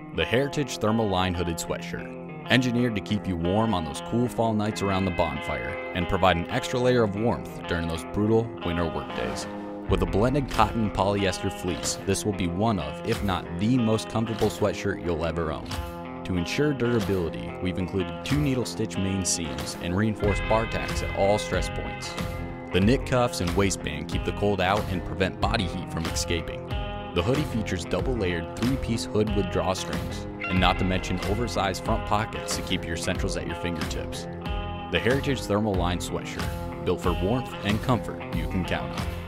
The Heritage Thermal Line Hooded Sweatshirt. Engineered to keep you warm on those cool fall nights around the bonfire and provide an extra layer of warmth during those brutal winter workdays. With a blended cotton and polyester fleece, this will be one of, if not the most comfortable sweatshirt you'll ever own. To ensure durability, we've included 2 needle stitch main seams and reinforced bar tacks at all stress points. The knit cuffs and waistband keep the cold out and prevent body heat from escaping. The hoodie features double-layered 3-piece hood with drawstrings, and not to mention oversized front pockets to keep your essentials at your fingertips. The Heritage Thermal Line Sweatshirt, built for warmth and comfort you can count on.